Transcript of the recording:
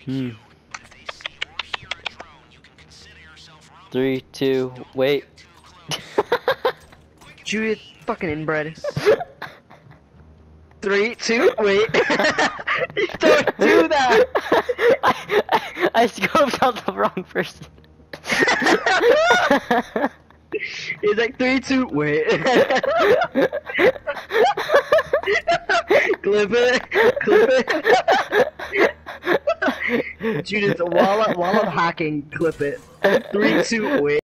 3, 2, wait. Judith fucking inbred. 3, 2, wait. Don't do that! I scoped out the wrong person. He's like 3, 2, wait. Clip it, clip it. Judith, while I'm hacking, clip it. 3, 2, wait.